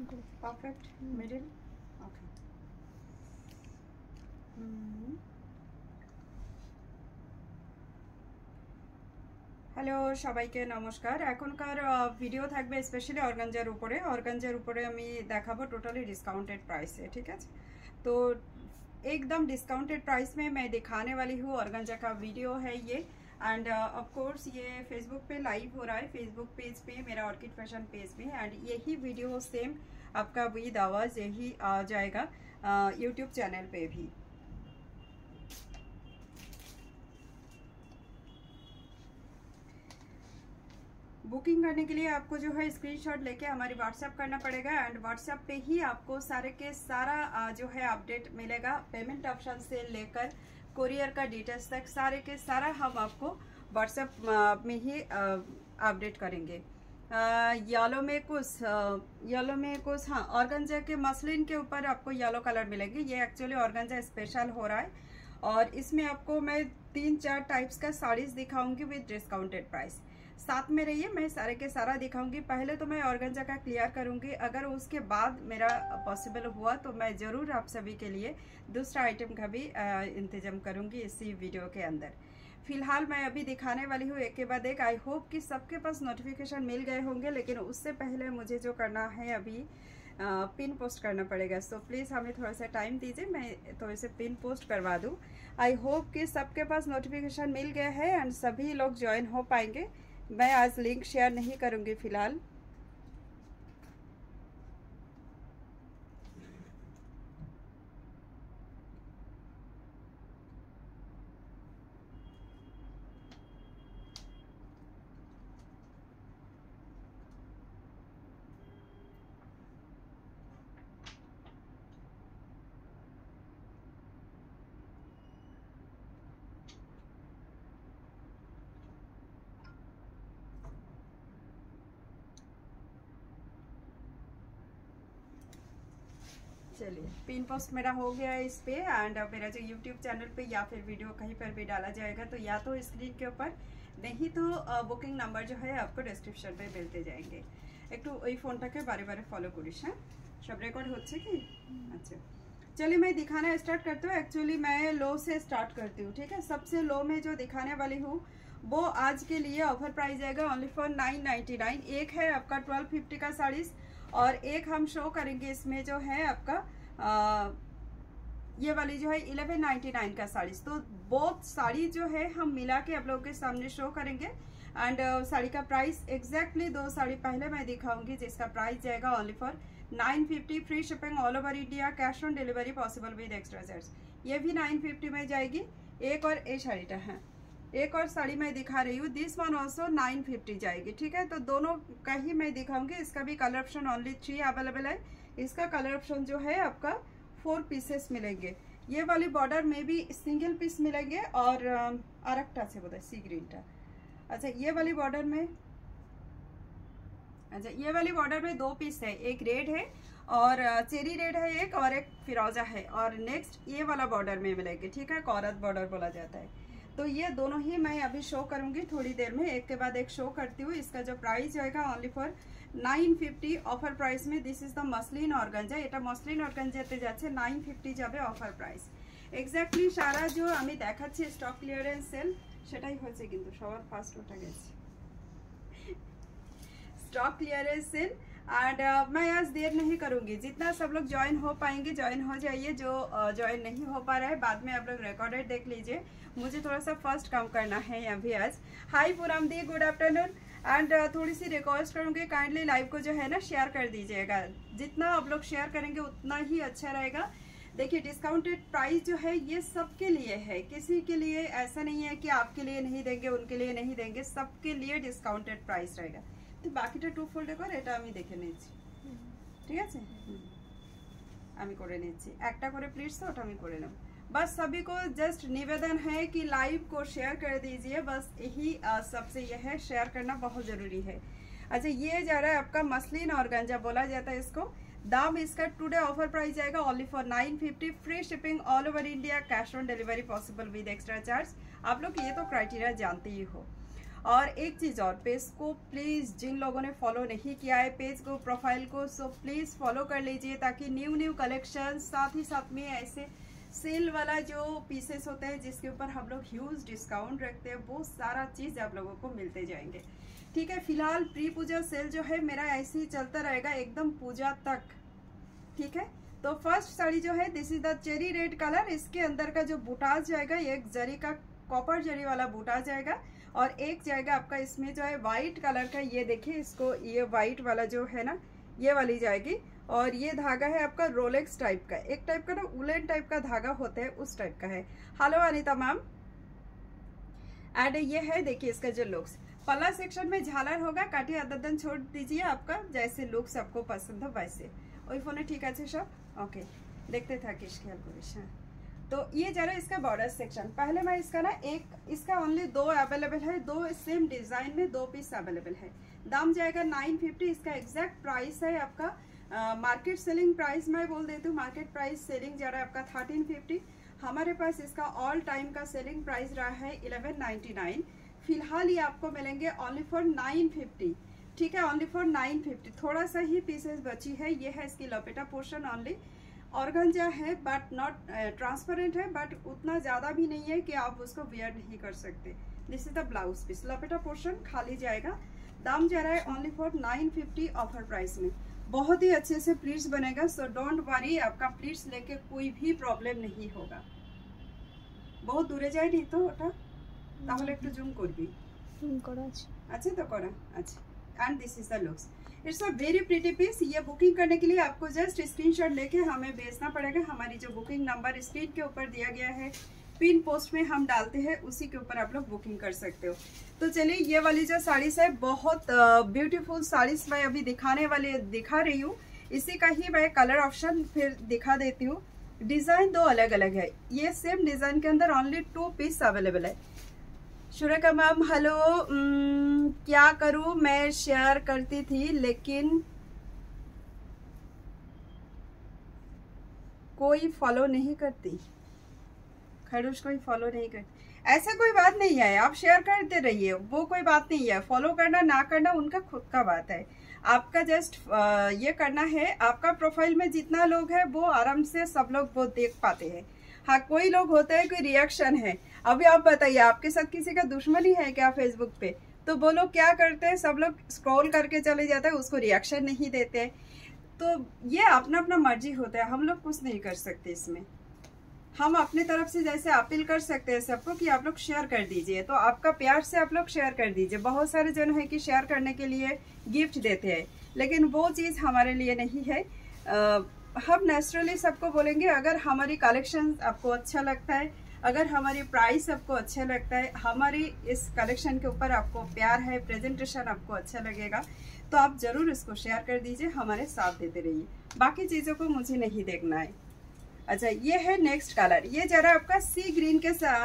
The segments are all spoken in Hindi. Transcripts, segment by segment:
পারফেক্ট মিডল ওকে হ্যালো সবাইকে নমস্কার এখনকার ভিডিও থাকবে স্পেশালি অর্গানজার উপরে আমি দেখাবো टोटली डिस्काउंटेड प्राइस है ठीक है तो एकदम डिस्काउंटेड प्राइस में मैं दिखाने वाली हूँ ऑर्गेन्जा का वीडियो है ये एंड ऑफ कोर्स ये फेसबुक पे लाइव हो रहा है फेसबुक पेज पे मेरा ऑर्किड फैशन पेज पे एंड यही वीडियो सेम आपका विद आवाज़ यही आ जाएगा यूट्यूब चैनल पे भी। बुकिंग करने के लिए आपको जो है स्क्रीनशॉट लेके हमारी व्हाट्सएप करना पड़ेगा एंड व्हाट्सएप पे ही आपको सारे के सारा जो है अपडेट मिलेगा पेमेंट ऑप्शन से लेकर कोरियर का डिटेल्स तक सारे के सारा हम आपको व्हाट्सएप में ही अपडेट करेंगे। येलो में कुछ हाँ ऑर्गेन्जा के मसलिन के ऊपर आपको येलो कलर मिलेंगे। ये एक्चुअली ऑर्गेन्जा स्पेशल हो रहा है और इसमें आपको मैं 3-4 टाइप्स का साड़ीज दिखाऊंगी विद डिस्काउंटेड प्राइस। साथ में रहिए, मैं सारे के सारा दिखाऊंगी। पहले तो मैं ऑर्गेन्जा का क्लियर करूंगी, अगर उसके बाद मेरा पॉसिबल हुआ तो मैं ज़रूर आप सभी के लिए दूसरा आइटम का भी इंतजाम करूंगी इसी वीडियो के अंदर। फिलहाल मैं अभी दिखाने वाली हूँ एक के बाद एक। आई होप कि सबके पास नोटिफिकेशन मिल गए होंगे, लेकिन उससे पहले मुझे जो करना है अभी पिन पोस्ट करना पड़ेगा। सो प्लीज़ हमें थोड़ा सा टाइम दीजिए, मैं थोड़े से पिन पोस्ट करवा दूँ। आई होप कि सबके पास नोटिफिकेशन मिल गया है एंड सभी लोग ज्वाइन हो पाएंगे। मैं आज लिंक शेयर नहीं करूंगी फिलहाल। चलिए पिन पोस्ट मेरा हो गया है इस पे एंड मेरा जो यूट्यूब चैनल पे या फिर वीडियो कहीं पर भी डाला जाएगा तो या तो स्क्रीन के ऊपर, नहीं तो बुकिंग नंबर जो है आपको डिस्क्रिप्शन पे मिलते जाएंगे। एक तो वही फोनटाके बारे बारे फॉलो करिस। हाँ सब रेकर्ड होच्छे कि अच्छा चलिए मैं दिखाना स्टार्ट करती हूँ। एक्चुअली मैं लो से स्टार्ट करती हूँ ठीक है। सबसे लो में जो दिखाने वाली हूँ वो आज के लिए ऑफर प्राइस आएगा ओनली फॉर 999। एक है आपका 1250 का साड़ीज और एक हम शो करेंगे इसमें जो है आपका ये वाली जो है 1199 का साड़ीज। तो बोथ साड़ी जो है हम मिला के आप लोगों के सामने शो करेंगे एंड साड़ी का प्राइस एग्जैक्टली 2 साड़ी पहले मैं दिखाऊंगी जिसका प्राइस जाएगा only for 950। Free shipping all over India, cash on delivery possible with extra charge. ये भी 950 में जाएगी। एक और ये साड़ीटा है, एक और साड़ी मैं दिखा रही हूँ, दिस वन ऑल्सो 950 जाएगी ठीक है। तो दोनों का ही मैं दिखाऊंगी। इसका भी कलर ऑप्शन ओनली 3 अवेलेबल है। इसका कलर ऑप्शन जो है आपका 4 पीसेस मिलेंगे। ये वाली बॉर्डर में भी सिंगल पीस मिलेंगे और अरक्टा से बोलते सी ग्रीन टा। अच्छा ये वाली बॉर्डर में, अच्छा ये वाली बॉर्डर में 2 पीस है, एक रेड है और चेरी रेड है एक और एक फिरोजा है और नेक्स्ट ये वाला बॉर्डर में मिलेंगे ठीक है। कौरत बॉर्डर बोला जाता है। तो ये दोनों ही मैं अभी शो करूंगी थोड़ी देर में, एक के बाद एक शो करती हूँ। इसका जो प्राइस होगा ओनली फॉर 950 ऑफर प्राइस में। This is the muslin organza. এটা মসলিন অর্গানজাতে যাচ্ছে 950 যাবে অফার প্রাইস। এক্স্যাক্টলি সারা जो আমি দেখাচ্ছি স্টক ক্লিয়ারেন্স সেল সেটাই হচ্ছে, কিন্তু সবার ফার্স্ট ওটা গেছে स्टॉक क्लियरेंस सेल। एंड मैं आज देर नहीं करूंगी, जितना सब लोग ज्वाइन हो पाएंगे ज्वाइन हो जाइए। जो ज्वाइन नहीं हो पा रहा है बाद में आप लोग रिकॉर्डेड देख लीजिए। मुझे थोड़ा सा फर्स्ट काम करना है यहाँ भी आज। हाय पूरम दी, गुड आफ्टरनून। एंड थोड़ी सी रिक्वेस्ट करूंगी काइंडली लाइव को जो है ना शेयर कर दीजिएगा। जितना आप लोग शेयर करेंगे उतना ही अच्छा रहेगा। देखिए डिस्काउंटेड प्राइस जो है ये सबके लिए है, किसी के लिए ऐसा नहीं है कि आपके लिए नहीं देंगे उनके लिए नहीं देंगे, सबके लिए डिस्काउंटेड प्राइस रहेगा। तो बाकीটা 2 फोल्डে করে এটা আমি দেখে নিচ্ছি ঠিক আছে। আমি করে নিচ্ছি একটা করে প্লিজ, তো ওটা আমি করে নেব। बस सभी को जस्ट निवेदन है कि लाइव को शेयर कर दीजिए, बस यही सबसे यह है, शेयर करना बहुत जरूरी है। अच्छा ये जा रहा है आपका मसलिन ऑर्गेन्जा बोला जाता है इसको। दाम इसका टुडे ऑफर प्राइस आएगा only for 950। Free shipping all over India, cash on delivery possible with extra charge. आप लोग ये तो क्राइटेरिया जानते ही हो। और एक चीज़ और, पेज को प्लीज़ जिन लोगों ने फॉलो नहीं किया है पेज को, प्रोफाइल को, सो प्लीज़ फॉलो कर लीजिए ताकि न्यू कलेक्शन, साथ ही साथ में ऐसे सेल वाला जो पीसेस होते हैं जिसके ऊपर हम लोग ह्यूज डिस्काउंट रखते हैं, वो सारा चीज़ आप लोगों को मिलते जाएंगे। ठीक है, फिलहाल प्री पूजा सेल जो है मेरा ऐसे ही चलता रहेगा एकदम पूजा तक। ठीक है, तो फर्स्ट साड़ी जो है this is the cherry red colour. इसके अंदर का जो बूटाज जाएगा ये एक जरी का कॉपर जरी वाला बूटा जाएगा और एक जाएगा आपका इसमें जो है व्हाइट कलर का, ये देखिए इसको, ये व्हाइट वाला जो है ना ये वाली जाएगी। और ये धागा है आपका रोलेक्स टाइप का, एक टाइप का ना उलेन टाइप का धागा होता है उस टाइप का है। Hello Anita ma'am. एंड ये है देखिए इसका जो लुक्स, पल्ला सेक्शन में झालर होगा, काटी आदतन छोड़ दीजिए, आपका जैसे लुक्स आपको पसंद हो वैसे। ওই ফোনে ঠিক আছে সব ओके, देखते থাকিস খেয়াল করিস। হ্যাঁ, तो ये जरा इसका बॉर्डर सेक्शन, पहले मैं इसका ना एक, इसका ओनली 2 अवेलेबल है, 2 सेम डिजाइन में 2 पीस अवेलेबल है। दाम जाएगा 950। इसका एग्जैक्ट प्राइस है आपका मार्केट सेलिंग प्राइस मैं बोल देती हूँ, मार्केट प्राइस सेलिंग जा रहा है आपका 1350। हमारे पास इसका ऑल टाइम का सेलिंग प्राइस रहा है 1199। फिलहाल ये आपको मिलेंगे ओनली फॉर 950। ठीक है, ओनली फॉर 950। थोड़ा सा ही पीसेस बची है। ये है इसकी लपेटा पोर्शन, ओनली ऑर्गेन्जा है बट नॉट ट्रांसपेरेंट है, बट उतना ज़्यादा भी नहीं है कि आप उसको वेयर नहीं कर सकते। This is the blouse piece, लपेटा पोर्शन खाली जाएगा। दाम जा रहा है ओनली फॉर 950 ऑफर प्राइस में। बहुत ही अच्छे से प्लीट्स बनेगा, सो डोंट वरी, आपका प्लीट्स लेके कोई भी प्रॉब्लम नहीं होगा। बहुत दूरे जाए नहीं तो ওটা তাহলে একটু জুম করবি, জুম করা আছে, আচ্ছা তো করা আছে। And this is the looks, it's a very pretty piece. ये बुकिंग करने के लिए आपको जस्ट स्क्रीनशॉट लेके हमें भेजना पड़ेगा। हमारी जो बुकिंग नंबर स्क्रीन के ऊपर दिया गया है, पिन पोस्ट में हम डालते हैं, उसी के ऊपर आप लोग बुकिंग कर सकते हो। तो चलिए, ये वाली जो साड़ीज है बहुत ब्यूटीफुल साड़ीज मैं अभी दिखा रही हूँ। इसी का ही मैं कलर ऑप्शन फिर दिखा देती हूँ। डिजाइन 2 अलग अलग है, ये सेम डिजाइन के अंदर ओनली 2 पीस अवेलेबल है। शुरेका मैम हेलो, क्या करूं, मैं शेयर करती थी लेकिन कोई फॉलो नहीं करती। खड़ूस कोई फॉलो नहीं करती, ऐसा कोई बात नहीं है, आप शेयर करते रहिए, वो कोई बात नहीं है। फॉलो करना ना करना उनका खुद का बात है। आपका जस्ट ये करना है, आपका प्रोफाइल में जितना लोग है वो आराम से सब लोग वो देख पाते हैं। हाँ, कोई लोग होते हैं कोई रिएक्शन है। अभी आप बताइए, आपके साथ किसी का दुश्मनी है क्या फेसबुक पे? तो वो लोग क्या करते हैं, सब लोग स्क्रॉल करके चले जाते हैं, उसको रिएक्शन नहीं देते। तो ये अपना अपना मर्जी होता है, हम लोग कुछ नहीं कर सकते इसमें। हम अपने तरफ से जैसे अपील कर सकते हैं सबको कि आप लोग शेयर कर दीजिए, तो आपका प्यार से आप लोग शेयर कर दीजिए। बहुत सारे जन है कि शेयर करने के लिए गिफ्ट देते हैं, लेकिन वो चीज़ हमारे लिए नहीं है। हम नेचुरली सबको बोलेंगे, अगर हमारी कलेक्शन आपको अच्छा लगता है, अगर हमारी प्राइस आपको अच्छा लगता है, हमारी इस कलेक्शन के ऊपर आपको प्यार है, प्रेजेंटेशन आपको अच्छा लगेगा, तो आप जरूर इसको शेयर कर दीजिए, हमारे साथ देते रहिए। बाकी चीज़ों को मुझे नहीं देखना है। अच्छा, ये है नेक्स्ट कलर, ये जरा आपका सी ग्रीन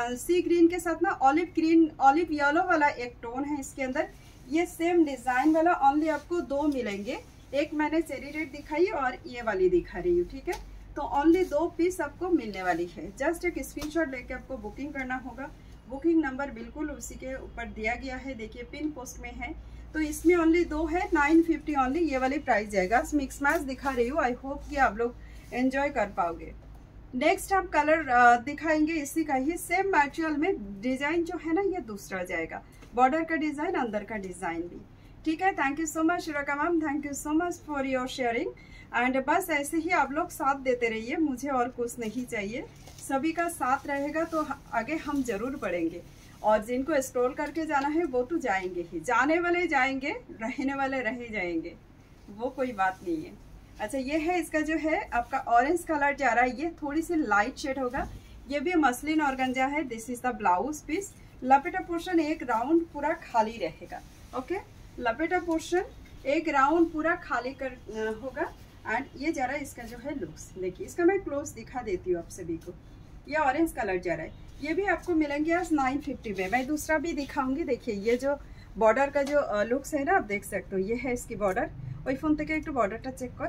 के साथ ना ऑलिव येलो वाला एक टोन है इसके अंदर। ये सेम डिजाइन वाला ओनली आपको 2 मिलेंगे, एक मैंने चेरी रेड दिखाई और ये वाली दिखा रही हूँ। ठीक है, तो ओनली 2 पीस आपको मिलने वाली है। जस्ट एक स्क्रीनशॉट लेके आपको बुकिंग करना होगा। बुकिंग नंबर बिल्कुल उसी के ऊपर दिया गया है, देखिए पिन पोस्ट में है। तो इसमें ओनली 2 है, 950 ओनली ये वाली प्राइस जाएगा। मिक्स मैच दिखा रही हूँ, आई होप कि आप लोग एंजॉय कर पाओगे। नेक्स्ट हम कलर दिखाएंगे इसी का ही, सेम मटेरियल में। डिजाइन जो है ना ये दूसरा जाएगा, बॉर्डर का डिजाइन, अंदर का डिजाइन भी। ठीक है, thank you so much Shureka ma'am, thank you so much for your sharing. And बस ऐसे ही आप लोग साथ देते रहिए, मुझे और कुछ नहीं चाहिए। सभी का साथ रहेगा तो आगे हम जरूर बढ़ेंगे। और जिनको स्क्रॉल करके जाना है वो तो जाएंगे ही, जाने वाले जाएंगे, रहने वाले रह जाएंगे, वो कोई बात नहीं है। अच्छा, ये है इसका जो है आपका ऑरेंज कलर जा रहा है, ये थोड़ी सी लाइट शेड होगा। ये भी मसलिन ऑर्गेन्जा है। This is the blouse piece. लपेटा पोर्शन एक राउंड पूरा खाली रहेगा। ओके, लपेटा पोर्शन एक राउंड पूरा खाली होगा। एंड ये जा रहा है इसका जो है लुक्स, देखिए इसका मैं क्लोज दिखा देती हूँ आप सभी को। ये ऑरेंज कलर जा रहा है, ये भी आपको मिलेंगे आज 950 में। मैं दूसरा भी दिखाऊंगी। देखिए ये जो बॉर्डर का जो लुक्स है ना, आप देख सकते हो, ये है इसकी बॉर्डर। ওই ফোন থেকে একটু বর্ডারটা চেক কর,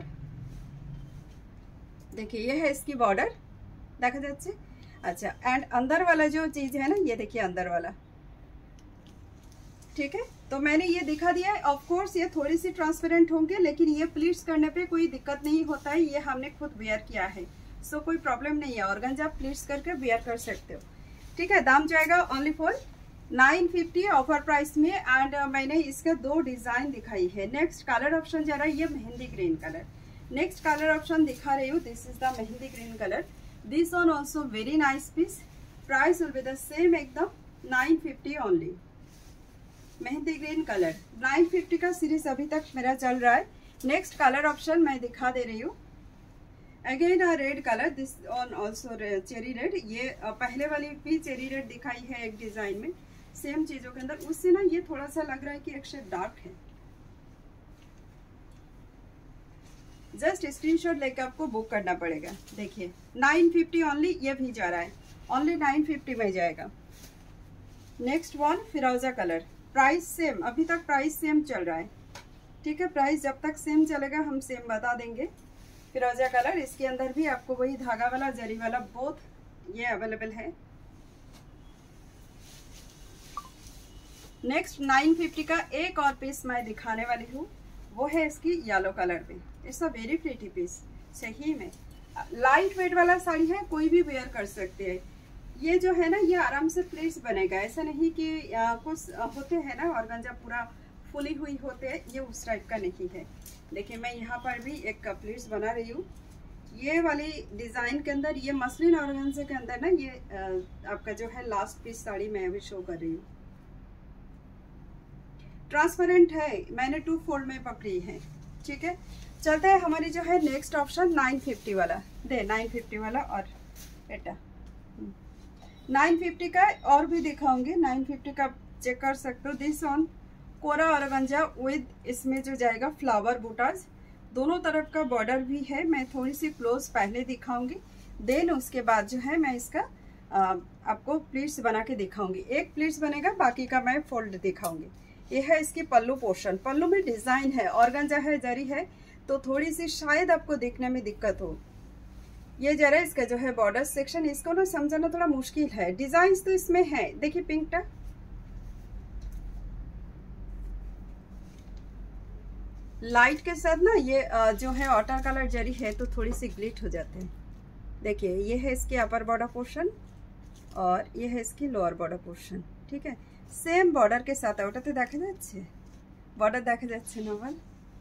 देखिए ये है इसकी बॉर्डर, देखा जाच्छे। अच्छा, एंड अंदर वाला जो चीज है ना, ये देखिए अंदर वाला, ठीक है, तो मैंने ये दिखा दिया है। ऑफ कोर्स ये थोड़ी सी ट्रांसपेरेंट होंगे, लेकिन ये प्लीट्स करने पे कोई दिक्कत नहीं होता है, ये हमने खुद वेयर किया है, सो कोई प्रॉब्लम नहीं है। ऑर्गेन्जा आप प्लीट्स करके वेयर कर सकते हो, ठीक है। दाम जाएगा ओनली फॉर 950 ऑफर प्राइस में। एंड मैंने इसका 2 डिजाइन दिखाई है। नेक्स्ट कलर ऑप्शन जा रहा है ये mehndi green colour. Next colour option दिखा रही हूँ, this is the mehndi green colour. This one also very nice piece. Price will be the same एकदम 950 ओनली। मेहंदी ग्रीन कलर 950 का सीरीज अभी तक मेरा चल रहा है। नेक्स्ट कलर ऑप्शन मैं दिखा दे रही हूँ। Again red colour, this one also cherry red. ये पहले वाली भी चेरी रेड दिखाई है एक डिजाइन में, सेम चीजों के अंदर। उससे ना ये थोड़ा सा लग रहा है कि एक शेड डार्क है। जस्ट स्क्रीनशॉट लेके आपको बुक करना पड़ेगा। देखिए 950 ओनली, ये भी जा रहा है, ओनली 950 में जाएगा। नेक्स्ट वन फिरोजा कलर। प्राइस सेम, अभी तक प्राइस सेम चल रहा है, ठीक है। प्राइस जब तक सेम चलेगा हम सेम बता देंगे। फिरोजा कलर, इसके अंदर भी आपको वही धागा वाला जरी वाला बोथ ये अवेलेबल है। नेक्स्ट 950 का एक और पीस मैं दिखाने वाली हूँ, वो है इसकी येलो कलर में। It's a very pretty piece, सही में लाइट वेट वाला साड़ी है, कोई भी वेयर कर सकते हैं। ये जो है ना ये आराम से प्लेट्स बनेगा, ऐसा नहीं कि कुछ होते हैं ना ऑर्गेन्जा पूरा फुली हुई होते हैं, ये उस टाइप का नहीं है। देखिए मैं यहाँ पर भी एक प्लेट्स बना रही हूँ। ये वाली डिजाइन के अंदर, ये मसलिन ऑर्गेन्जा के अंदर ना ये आपका जो है लास्ट पीस साड़ी मैं अभी शो कर रही हूँ। ट्रांसपेरेंट है, मैंने 2 फोल्ड में पकड़ी है, ठीक है। चलते हैं हमारी जो है नेक्स्ट ऑप्शन 950 वाला। 950 वाला और बेटा 950 का और भी दिखाऊंगी। 950 का चेक कर सकते हो। दिस ऑन कोरा ऑर्गेन्जा विद, इसमें जो जाएगा फ्लावर बूटाज, दोनों तरफ का बॉर्डर भी है। मैं थोड़ी सी क्लोज पहले दिखाऊंगी, देन उसके बाद जो है मैं इसका आपको प्लीट्स बना के दिखाऊंगी। एक प्लीट्स बनेगा, बाकी का मैं फोल्ड दिखाऊंगी। ये है इसकी पल्लू पोर्शन। पल्लू में डिजाइन है, ऑर्गेन्जा है, जरी है, तो थोड़ी सी शायद आपको देखने में दिक्कत हो। ये जरा इसका जो है बॉर्डर सेक्शन, इसको ना समझना थोड़ा मुश्किल है। डिजाइन तो इसमें है, देखिए पिंक टा, लाइट के साथ ना ये जो है वाटर कलर जरी है तो थोड़ी सी ग्लिट हो जाते हैं। देखिए ये है इसकी अपर बॉर्डर पोर्शन और ये है इसकी लोअर बॉर्डर पोर्शन, ठीक है। सेम बॉर्डर के साथ है, ওটাতে দেখা যাচ্ছে বর্ডার দেখা যাচ্ছে না বল,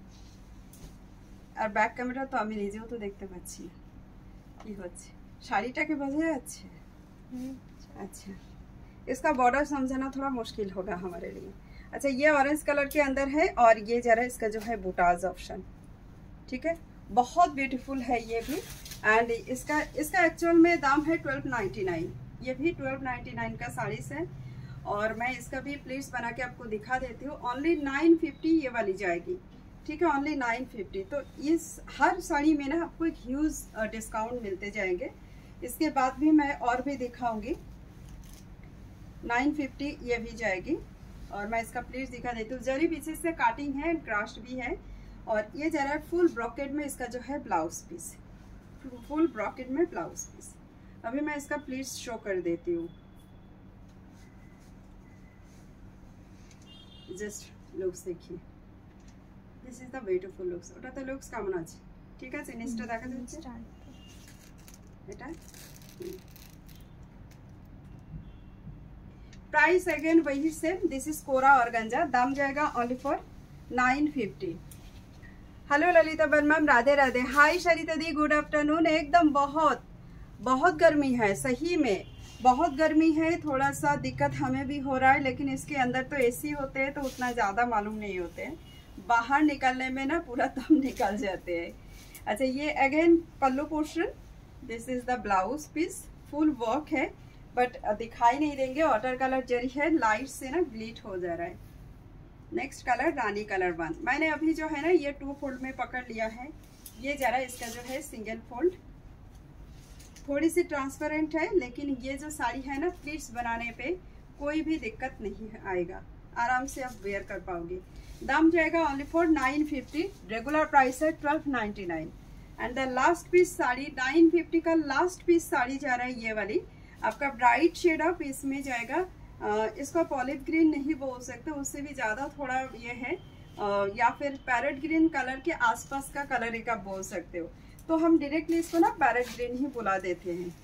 আর ব্যাক ক্যামেরা তো আমি নিজেও তো দেখতে পাচ্ছি না কি হচ্ছে। শাড়িটাকে বোঝা যাচ্ছে? अच्छा, इसका बॉर्डर समझना थोड़ा मुश्किल होगा हमारे लिए। अच्छा, ये ऑरेंज कलर के अंदर है और ये जरा इसका जो है बूटाज ऑप्शन, ठीक है। बहुत ब्यूटीफुल है ये भी। एंड इसका एक्चुअल में दाम है 1299। ये भी 1299 का साड़ीज है और मैं इसका भी प्लीट्स बना के आपको दिखा देती हूँ। ओनली 950 ये वाली जाएगी, ठीक है, ओनली 950। तो इस हर साड़ी में ना आपको एक ह्यूज डिस्काउंट मिलते जाएंगे। इसके बाद भी मैं और भी दिखाऊंगी। 950 ये भी जाएगी और मैं इसका प्लीट्स दिखा देती हूँ। जरी पीछे से काटिंग है, क्राफ्ट भी है। और ये जरा फुल ब्रॉकेट में इसका जो है ब्लाउज पीस, फुल ब्रॉकेट में ब्लाउज पीस। अभी मैं इसका प्लीट्स शो कर देती हूँ। जस्ट लुक्स देखिए, this is the beautiful looks. ওটাতে লুকস কেমন আছে? ঠিক আছে, নিচটা দেখা যাচ্ছে এটা। प्राइस अगेन वही सेम। दिस इज कोरा ऑर्गेन्जा। दाम जाएगा only for 950। Hello Lalita ma'am, Radhe Radhe. Hi Sharita दी, गुड आफ्टरनून। एकदम बहुत गर्मी है, सही में बहुत गर्मी है। थोड़ा सा दिक्कत हमें भी हो रहा है, लेकिन इसके अंदर तो एसी होते हैं तो उतना ज़्यादा मालूम नहीं होते हैं। बाहर निकलने में ना पूरा दम निकल जाते हैं। अच्छा, ये again pallu portion. This is the blouse piece, full work है बट दिखाई नहीं देंगे। वाटर कलर जरी है, लाइट से ना ग्लिट हो जा रहा है। नेक्स्ट कलर रानी कलर 1। मैंने अभी जो है ना ये 2 फोल्ड में पकड़ लिया है। ये जरा इसका जो है सिंगल फोल्ड, थोड़ी सी ट्रांसपेरेंट है, लेकिन ये जो साड़ी है ना प्लीट्स बनाने पे कोई भी दिक्कत नहीं आएगा, आराम से आप वेयर कर पाओगे। दाम जाएगा ओनली फॉर 950। रेगुलर प्राइस है 1299। And the last piece sari 950 का लास्ट पीस साड़ी जा रहा है ये वाली आपका ब्राइट शेड ऑफ, इसमें जाएगा इसको आप ऑलिव ग्रीन नहीं बोल सकते, उससे भी ज़्यादा थोड़ा ये है, या फिर पैरेट ग्रीन कलर के आसपास का कलर एक आप बोल सकते हो। तो हम डायरेक्टली इसको ना पैरेट ग्रीन ही बुला देते हैं।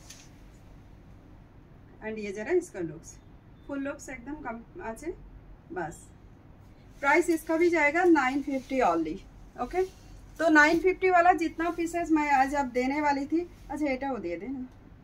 एंड ये जरा इसका लुक्स, फुल लुक्स एकदम कम आचे बस। प्राइस इसका भी जाएगा 950 ओनली। ओके, तो 950 वाला जितना पीसेस मैं आज आप देने वाली थी, अच्छा एटा वो दे देना।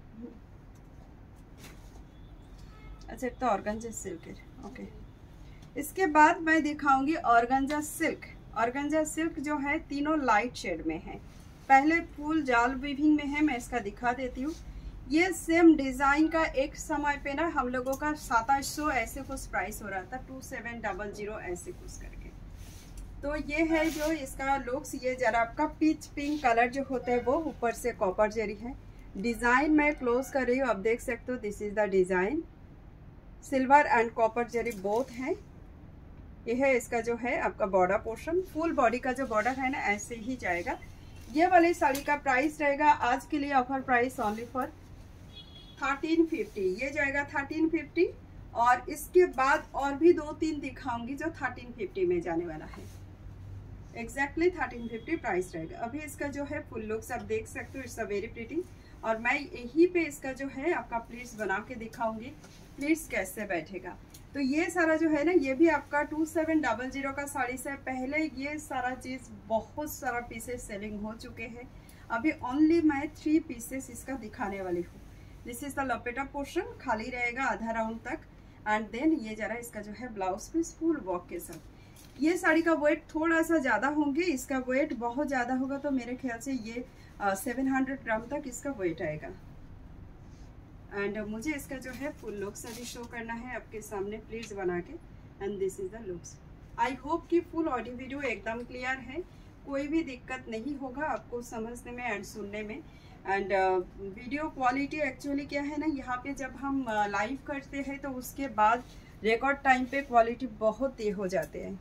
अच्छा तो ऑर्गेन्जा सिल्क है। ओके, इसके बाद मैं दिखाऊंगी ऑर्गेन्जा सिल्क। ऑर्गेन्जा सिल्क जो है तीनों लाइट शेड में है। पहले फुल जाल वीविंग में है, मैं इसका दिखा देती हूँ। ये सेम डिजाइन का एक समय पे ना हम लोगों का 2700 ऐसे कुछ प्राइस हो रहा था, 2700 ऐसे कुछ करके। तो ये है जो इसका लुक्स। ये जरा आपका पीच पिंक कलर जो होता है वो, ऊपर से कॉपर जरी है। डिजाइन मैं क्लोज कर रही हूँ, आप देख सकते हो। This is the design, silver and copper zari both है। ये है इसका जो है आपका बॉर्डर पोर्शन, फुल बॉडी का जो बॉर्डर है ना ऐसे ही जाएगा। ये वाली साड़ी का प्राइस रहेगा आज के लिए ऑफर प्राइस ओनली फॉर 1350। ये जाएगा 1350, और इसके बाद और भी 2-3 दिखाऊंगी जो 1350 में जाने वाला है। एग्जैक्टली 1350 प्राइस रहेगा। अभी इसका जो है फुल लुक्स आप देख सकते हो, इट्स अ वेरी प्रिटी। और मैं यहीं पे इसका जो है आपका प्लीट्स बना के दिखाऊंगी, प्लीट्स कैसे बैठेगा। तो ये सारा जो है ना, ये भी आपका 2700 का साड़ी से पहले ये सारा चीज़ बहुत सारा पीसेस सेलिंग हो चुके हैं। अभी ओनली मैं 3 पीसेस इसका दिखाने वाली हूँ। दिस इज द लपेटा पोर्शन, खाली रहेगा आधा राउंड तक। एंड देन ये जरा इसका जो है ब्लाउज पीस फुल वर्क के साथ। ये साड़ी का वेट थोड़ा सा ज़्यादा होंगे, इसका वेट बहुत ज़्यादा होगा, तो मेरे ख्याल से ये 700 ग्राम तक इसका वेट आएगा। एंड मुझे इसका जो है फुल लुक्स अभी शो करना है आपके सामने प्लीज बना के। And this is the looks. I hope कि फुल ऑडियो वीडियो एकदम क्लियर है, कोई भी दिक्कत नहीं होगा आपको समझने में एंड सुनने में। एंड वीडियो क्वालिटी एक्चुअली क्या है ना, यहाँ पे जब हम लाइव करते हैं तो उसके बाद रिकॉर्ड टाइम पे क्वालिटी बहुत ये हो जाते हैं।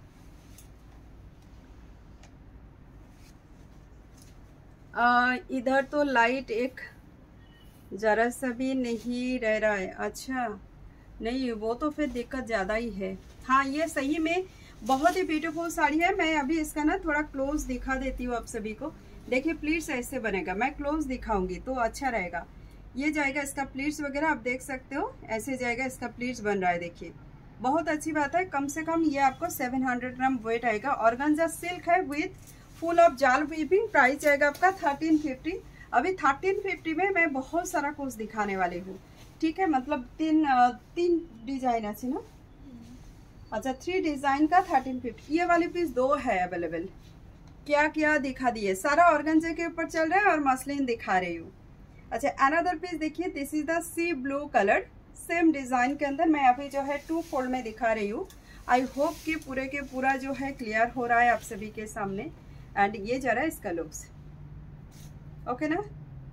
इधर तो लाइट एक जरा सा भी नहीं रह रहा है। अच्छा नहीं, वो तो फिर दिक्कत ज़्यादा ही है। हाँ, ये सही में बहुत ही ब्यूटीफुल साड़ी है। मैं अभी इसका ना थोड़ा क्लोज दिखा देती हूँ आप सभी को। देखिए प्लीट्स ऐसे बनेगा, मैं क्लोज दिखाऊंगी तो अच्छा रहेगा। ये जाएगा इसका प्लीट्स वगैरह आप देख सकते हो, ऐसे जाएगा इसका प्लीट्स बन रहा है। देखिए बहुत अच्छी बात है। कम से कम ये आपको 700 ग्राम वेट आएगा। ऑर्गेन्जा सिल्क है विथ फुल ऑफ जाल वीविंग। प्राइस जाएगा आपका 1350। अभी 1350 में मैं बहुत सारा कुछ दिखाने वाली हूँ, ठीक है। मतलब तीन डिजाइन है ना। अच्छा 3 डिजाइन का 1350। ये वाली पीस 2 है अवेलेबल। क्या क्या दिखा दिए, सारा ऑर्गेन्जा के ऊपर चल रहा है और मसलिन दिखा रही हूँ। अच्छा अनदर पीस देखिए, this is the sea blue colour, same design के अंदर मैं अभी जो है 2 फोल्ड में दिखा रही हूँ। आई होप कि पूरे के पूरा जो है क्लियर हो रहा है आप सभी के सामने। एंड ये जरा इसका लुक्स ओके ना,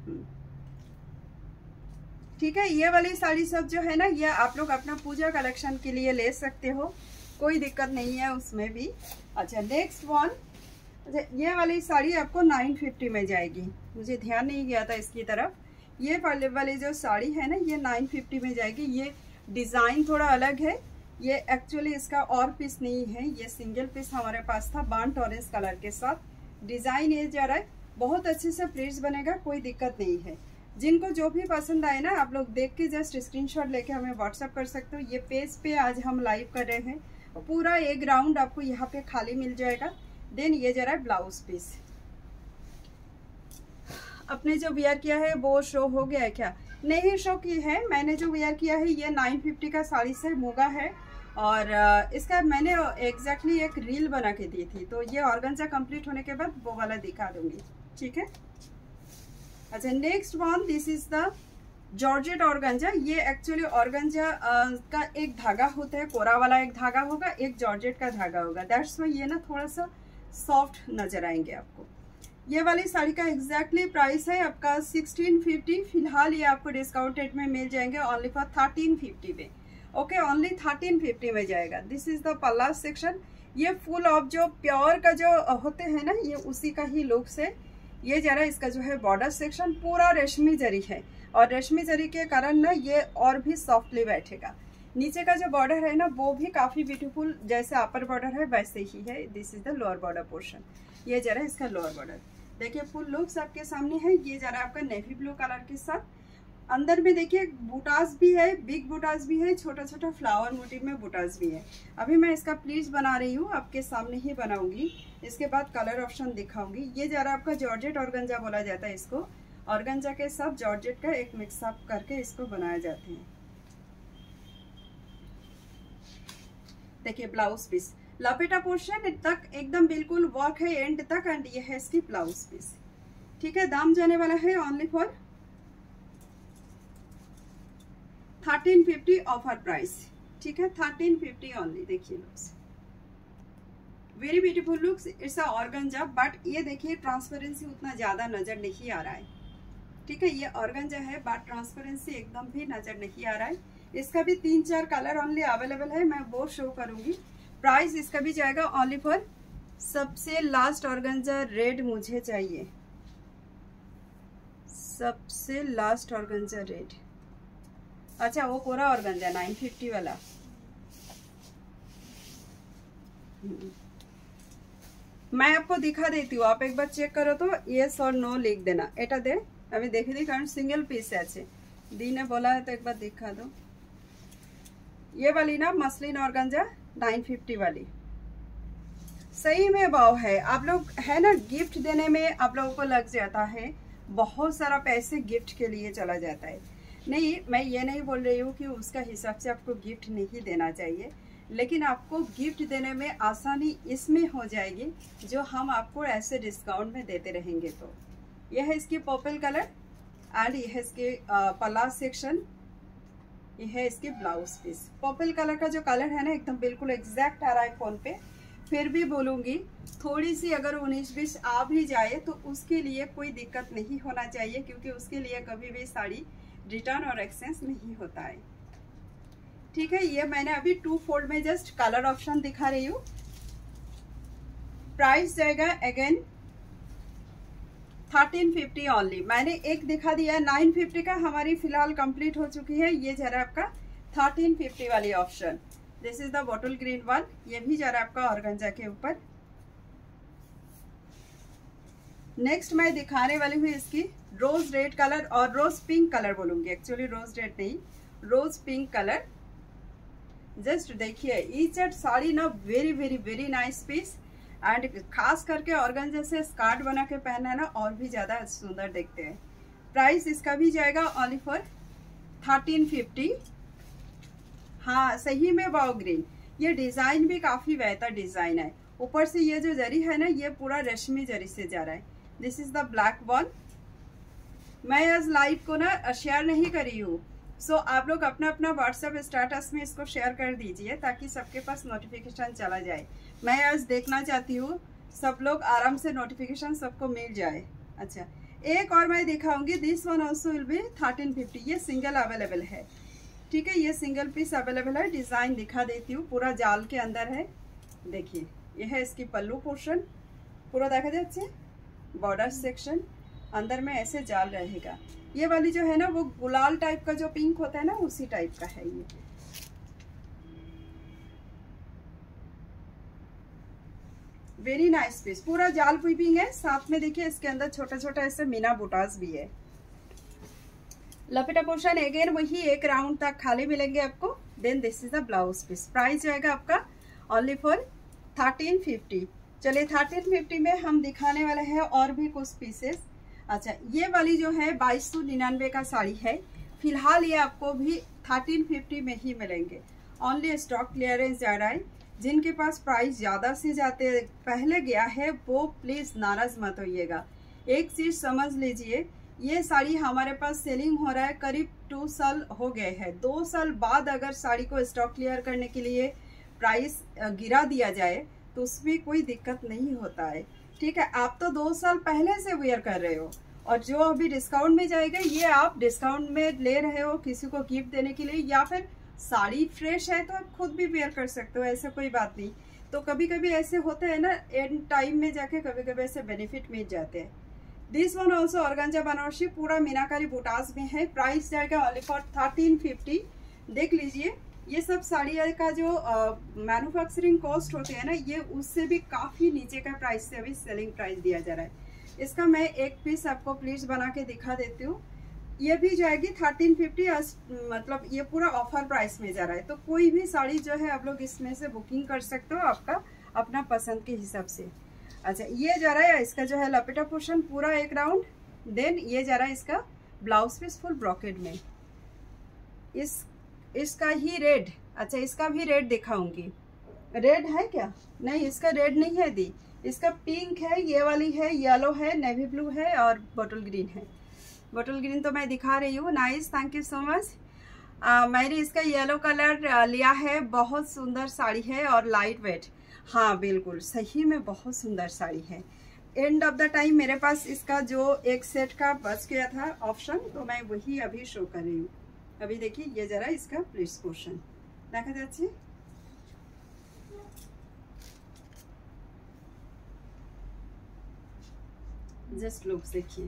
ठीक है। ये वाली साड़ी सब जो है ना, ये आप लोग अपना पूजा कलेक्शन के लिए ले सकते हो, कोई दिक्कत नहीं है उसमें भी। अच्छा नेक्स्ट वन, अच्छा ये वाली साड़ी आपको 950 में जाएगी। मुझे ध्यान नहीं गया था इसकी तरफ। ये वाली जो साड़ी है ना, ये 950 में जाएगी। ये डिज़ाइन थोड़ा अलग है। ये एक्चुअली इसका और पीस नहीं है, ये सिंगल पीस हमारे पास था बार्न्ट ऑरेंज कलर के साथ। डिज़ाइन ये जा रहा है, बहुत अच्छे से प्लीट्स बनेगा, कोई दिक्कत नहीं है। जिनको जो भी पसंद आए ना, आप लोग देख के जस्ट स्क्रीनशॉट लेके हमें व्हाट्सअप कर सकते हो। ये पेज पे आज हम लाइव कर रहे हैं, पूरा एक राउंड आपको यहाँ पे खाली मिल जाएगा। देन ये जरा ब्लाउज पीस अपने जो वेयर किया है वो शो हो गया है क्या? नहीं शो की है, मैंने जो वेयर किया है ये 950 का साड़ी से मोगा है। और इसका मैंने एग्जैक्टली एक रील बना के दी थी, तो ये ऑर्गेन्जा कंप्लीट होने के बाद वो वाला दिखा दूंगी, ठीक है। अच्छा next one, this is the georgette organza. ये एक्चुअली ऑर्गेन्जा का एक धागा होता है, कोरा वाला एक धागा होगा, एक जॉर्जेट का धागा होगा। दैट्स वाई ये ना थोड़ा सा सॉफ्ट नजर आएंगे आपको। ये वाली साड़ी का एग्जैक्टली प्राइस है आपका 1650। फिलहाल ये आपको डिस्काउंट रेट में मिल जाएंगे ओनली फॉर 1350 में। ओके ओनली 1350 में जाएगा। दिस इज द पल्ला सेक्शन। ये फुल ऑफ जो प्योर का जो होते हैं ना, ये उसी का ही लुक्स है। ये जरा इसका जो है बॉर्डर सेक्शन पूरा रेशमी जरी है, और रेशमी जरी के कारण ना ये और भी सॉफ्टली बैठेगा। नीचे का जो बॉर्डर है ना वो भी काफी ब्यूटीफुल, जैसे अपर बॉर्डर है वैसे ही है। This is the lower border portion. ये जरा इसका लोअर बॉर्डर देखिए, फुल लुक्स आपके सामने है। ये जरा आपका नेवी ब्लू कलर के साथ, अंदर में देखिए बूटास भी है, बिग बूटास भी है, छोटा छोटा फ्लावर मोटिव में बूटास भी है। अभी मैं इसका प्लीट्स बना रही हूँ, आपके सामने ही बनाऊंगी। इसके बाद कलर ऑप्शन दिखाऊंगी। ये जरा आपका जॉर्जेट ऑर्गेन्जा बोला जाता है इसको। ऑर्गेन्जा के साथ जॉर्जेट का एक मिक्सअप करके इसको बनाए जाते हैं। देखिए ब्लाउज पीस लपेटा पोर्शन तक एकदम बिल्कुल वर्क है एंड तक, एंड ये है इसकी ब्लाउज पीस। ठीक है, दाम जाने वाला है ओनली फॉर 1350 ऑफर प्राइस। ठीक है, 1350 ओनली। देखिए looks very beautiful looks, it's a organza, but ये देखिए ट्रांसपेरेंसी उतना ज्यादा नजर नहीं आ रहा है। ठीक है, ये ऑर्गेन्जा है बट ट्रांसपेरेंसी एकदम भी नजर नहीं आ रहा है। इसका भी 3-4 कलर ओनली अवेलेबल है, मैं वो शो करूंगी। प्राइस इसका भी जाएगा ओनली फॉर, सबसे लास्ट ऑर्गेन्जा रेड मुझे चाहिए, सबसे लास्ट ऑर्गेन्जा रेड। अच्छा वो पूरा ऑर्गेन्जा 950 वाला। मैं आपको दिखा देती हूँ, आप एक बार चेक करो तो यस और नो लिख देना। एटा दे अभी देखे दी कारण सिंगल पीस है। दी ने बोला है तो एक बार दिखा दो। ये वाली ना मसलिन ऑर्गेन्जा 950 वाली सही में भाव है। आप लोग है ना गिफ्ट देने में आप लोगों को लग जाता है, बहुत सारा पैसे गिफ्ट के लिए चला जाता है। नहीं, मैं ये नहीं बोल रही हूँ कि उसका हिसाब से आपको गिफ्ट नहीं देना चाहिए, लेकिन आपको गिफ्ट देने में आसानी इसमें हो जाएगी जो हम आपको ऐसे डिस्काउंट में देते रहेंगे। तो यह है इसकी पर्पल कलर एंड यह है इसके पल्ला सेक्शन, ये है इसके ब्लाउज पीस। पर्पल कलर का जो कलर है ना एकदम बिल्कुल एग्जैक्ट आ रहा है फोन पे। फिर भी बोलूंगी थोड़ी सी अगर 19-20 आ भी जाए तो उसके लिए कोई दिक्कत नहीं होना चाहिए, क्योंकि उसके लिए कभी भी साड़ी रिटर्न और एक्सचेंज नहीं होता है। ठीक है, ये मैंने अभी 2 फोल्ड में जस्ट कलर ऑप्शन दिखा रही हूँ। प्राइस जाएगा अगेन 1350 ओनली। मैंने एक दिखा दिया 950 का, हमारी फिलहाल कंप्लीट हो चुकी है। ये जरा आपका 1350 वाली option. This is the bottle green one, ये भी जरा आपका ऑर्गेन्जा के ऊपर। नेक्स्ट मैं दिखाने वाली हूँ इसकी रोज रेड कलर और रोज पिंक कलर बोलूंगी, एक्चुअली रोज रेड नहीं, रोज पिंक कलर। जस्ट देखिए ईच एट साड़ी ना very very very nice piece, and खास करके ऑर्गेन्जा से स्कार्ट बना के पहनना है ना और भी ज्यादा सुंदर देखते हैं। प्राइस इसका भी जाएगा ओनली फॉर 1350। हाँ सही में वाव ग्रीन, ये डिजाइन भी काफी बेहतर डिजाइन है। ऊपर से ये जो जरी है ना ये पूरा रेशमी जरी से जा रहा है। This is the black one. मैं आज लाइव को ना शेयर नहीं करी हूँ, सो आप लोग अपना अपना व्हाट्सएप स्टेटस में इसको शेयर कर दीजिए ताकि सबके पास नोटिफिकेशन चला जाए। मैं आज देखना चाहती हूँ सब लोग आराम से नोटिफिकेशन सबको मिल जाए। अच्छा एक और मैं दिखाऊंगी, this one also will be 1350। ये सिंगल अवेलेबल है। ठीक है, ये सिंगल पीस अवेलेबल है। डिजाइन दिखा देती हूँ, पूरा जाल के अंदर है। देखिए ये है इसकी पल्लू पोर्शन, पूरा देखा जाए बॉर्डर सेक्शन, अंदर में ऐसे जाल रहेगा। ये वाली जो है ना वो गुलाल टाइप का जो पिंक होता है ना उसी टाइप का है। ये वेरी नाइस पीस, पूरा जाल वीविंग है। साथ में देखिए इसके अंदर छोटा छोटा ऐसे मीना बुटास भी है। लपेटा पोर्शन अगेन वही एक राउंड तक खाली मिलेंगे आपको। Then this is the blouse piece. Price जाएगा आपका ओनली फॉर 1350। चलिए 1350 में हम दिखाने वाले हैं और भी कुछ पीसेस। अच्छा ये वाली जो है 2299 का साड़ी है, फिलहाल ये आपको भी 1350 में ही मिलेंगे। ओनली स्टॉक क्लियरेंस जा रहा है। जिनके पास प्राइस ज्यादा से जाते पहले गया है वो प्लीज नाराज मत होइएगा। एक चीज समझ लीजिए, ये साड़ी हमारे पास सेलिंग हो रहा है करीब 2 साल हो गए हैं। 2 साल बाद अगर साड़ी को स्टॉक क्लियर करने के लिए प्राइस गिरा दिया जाए तो उसमें कोई दिक्कत नहीं होता है। ठीक है, आप तो 2 साल पहले से वेयर कर रहे हो और जो अभी डिस्काउंट में जाएगा ये आप डिस्काउंट में ले रहे हो किसी को गिफ्ट देने के लिए, या फिर साड़ी फ्रेश है तो आप खुद भी वेयर कर सकते हो, ऐसा कोई बात नहीं। तो कभी कभी ऐसे होते हैं ना एंड टाइम में जाके कभी कभी ऐसे बेनिफिट मिल जाते हैं। This one also organza Banarasi पूरा मीनाकारी बुटास में है। प्राइस जाएगा ओनली फॉर 1350। देख लीजिए ये सब साड़ी का जो मैन्युफैक्चरिंग कॉस्ट होते हैं ना, ये उससे भी काफ़ी नीचे का प्राइस से अभी सेलिंग प्राइस दिया जा रहा है। इसका मैं एक पीस आपको प्लीज बना के दिखा देती हूँ। ये भी जाएगी 1350, मतलब ये पूरा ऑफर प्राइस में जा रहा है। तो कोई भी साड़ी जो है आप लोग इसमें से बुकिंग कर सकते हो आपका अपना पसंद के हिसाब से। अच्छा, ये जा रहा है इसका जो है लपेटा पोर्शन पूरा एक राउंड। देन ये जा रहा है इसका ब्लाउज पीस फुल ब्रॉकेट में। इसका ही रेड, अच्छा इसका भी रेड दिखाऊंगी। रेड है क्या? नहीं, इसका रेड नहीं है दी, इसका पिंक है, ये वाली है, येलो है, नेवी ब्लू है और बॉटल ग्रीन है। बॉटल ग्रीन तो मैं दिखा रही हूँ। Nice, thank you so much. मैंने इसका येलो कलर लिया है। बहुत सुंदर साड़ी है और लाइट वेट। हाँ बिल्कुल सही में बहुत सुंदर साड़ी है। एंड ऑफ द टाइम मेरे पास इसका जो एक सेट का बच गया था ऑप्शन, तो मैं वही अभी शो कर रही हूँ। अभी देखिए ये जरा इसका प्लीट्स पोर्शन देखा যাচ্ছে। जस्ट लुक्स देखिए,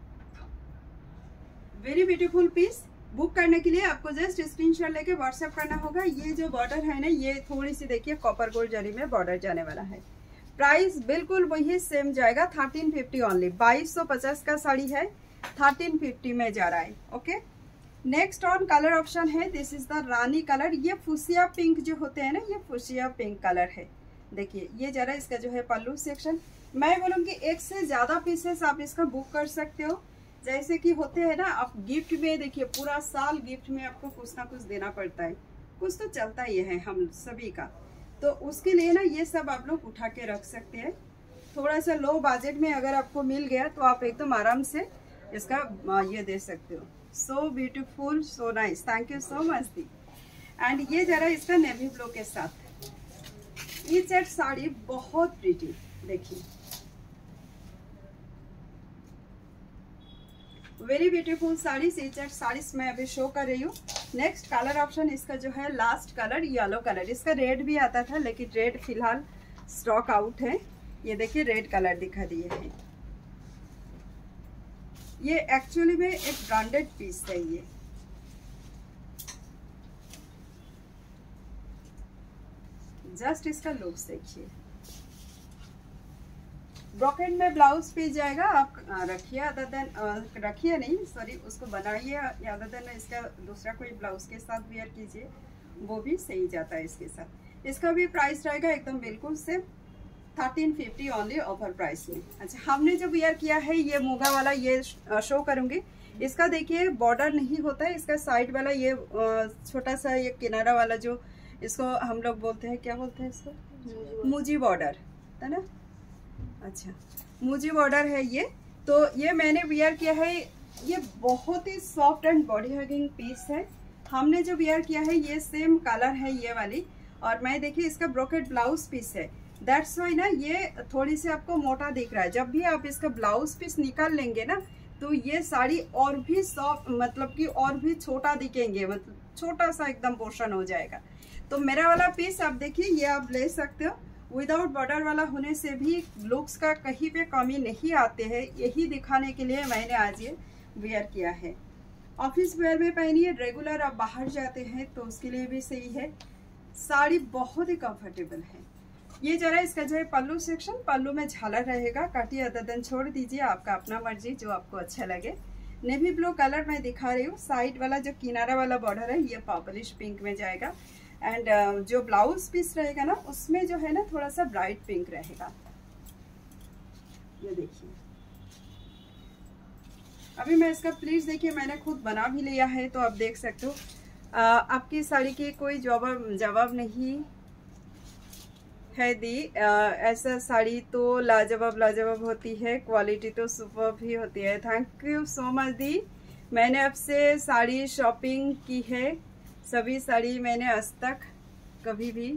वेरी ब्यूटीफुल पीस। बुक करने के लिए आपको जस्ट स्क्रीनशॉट लेके व्हाट्सएप करना होगा। ये जो बॉर्डर है ना, ये थोड़ी सी देखिए कॉपर गोल्ड जरी में बॉर्डर जाने वाला है। प्राइस बिल्कुल वही सेम जाएगा, 1350 ओनली। 2250 का साड़ी है, 1350 में जा रहा है। Okay, next on colour option है, this is the rani colour. ये फुसिया पिंक जो होते हैं ना, ये फुसिया पिंक कलर है। देखिए ये जरा इसका जो है पल्लू सेक्शन। मैं बोलूँगी एक से ज्यादा पीसेस आप इसका बुक कर सकते हो। जैसे कि होते हैं ना, आप गिफ्ट में देखिए पूरा साल गिफ्ट में आपको कुछ ना कुछ देना पड़ता है, कुछ तो चलता ही है हम सभी का। तो उसके लिए ना ये सब आप लोग उठा के रख सकते हैं। थोड़ा सा लो बजट में अगर आपको मिल गया तो आप एकदम आराम से इसका ये दे सकते हो। So beautiful, so nice, thank you so much दी। एंड ये जरा इसका नेवी ब्लू के साथ ये सेट साड़ी बहुत प्रीटी। देखिए वेरी ब्यूटीफुल साड़ी, सीचेट साड़ीज मैं अभी शो कर रही हूँ। नेक्स्ट कलर ऑप्शन इसका जो है लास्ट कलर येलो कलर। इसका रेड भी आता था लेकिन रेड फिलहाल स्टॉक आउट है। ये देखिए रेड कलर दिखा दिए हैं। ये एक्चुअली में एक ब्रांडेड पीस है। ये जस्ट इसका लुक्स देखिए। ब्रॉकेट में ब्लाउज पीस जाएगा, आप रखिए अदर देन रखिए नहीं सॉरी, उसको बनाइए अदर देन इसका दूसरा कोई ब्लाउज के साथ वेयर कीजिए, वो भी सही जाता है इसके साथ। इसका भी प्राइस रहेगा एकदम बिल्कुल से 1350 ओनली ऑफर प्राइस में। अच्छा, हमने जो वेयर किया है ये मूंगा वाला, ये शो करूंगी। इसका देखिए बॉर्डर नहीं होता है, इसका साइड वाला ये छोटा सा ये किनारा वाला जो इसको हम लोग बोलते हैं, क्या बोलते हैं इसको, मूजी बॉर्डर है ना। अच्छा, मूजी बॉर्डर है ये। तो ये मैंने वेयर किया है, ये बहुत ही soft and body hugging piece है। हमने जो वेयर किया है ये सेम कलर है ये वाली, और मैं देखिए इसका ब्रोकेट ब्लाउज पीस है। दैट्स वाई ना ये थोड़ी सी आपको मोटा दिख रहा है। जब भी आप इसका ब्लाउज पीस निकाल लेंगे ना, तो ये साड़ी और भी सॉफ्ट, मतलब कि और भी छोटा दिखेंगे, मतलब छोटा सा एकदम पोर्शन हो जाएगा। तो मेरा वाला पीस आप देखिए, ये आप ले सकते हो। विदाउट बॉर्डर वाला होने से भी लुक्स का कहीं पे कमी नहीं आते हैं। यही दिखाने के लिए मैंने आज ये वेयर किया है। ऑफिस वेयर में पहनिए, रेगुलर आप बाहर जाते हैं तो उसके लिए भी सही है। साड़ी बहुत ही कंफर्टेबल है। ये जरा इसका जो है पल्लू सेक्शन, पल्लू में झालर रहेगा, काटिए अदर देन छोड़ दीजिए, आपका अपना मर्जी जो आपको अच्छा लगे। नेवी ब्लू कलर मैं दिखा रही हूँ। साइड वाला जो किनारा वाला बॉर्डर है ये पर्पलिश पिंक में जाएगा। एंड जो ब्लाउज पीस रहेगा ना, उसमें जो है ना थोड़ा सा ब्राइट पिंक रहेगा। ये देखिए, अभी मैं इसका प्लीज देखिए, मैंने खुद बना भी लिया है तो आप देख सकते हो। आपकी साड़ी की कोई जवाब नहीं है दी। ऐसा साड़ी तो लाजवाब होती है, क्वालिटी तो सुपर ही होती है। थैंक यू सो मच दी। मैंने आपसे साड़ी शॉपिंग की है, सभी साड़ी मैंने आज तक कभी भी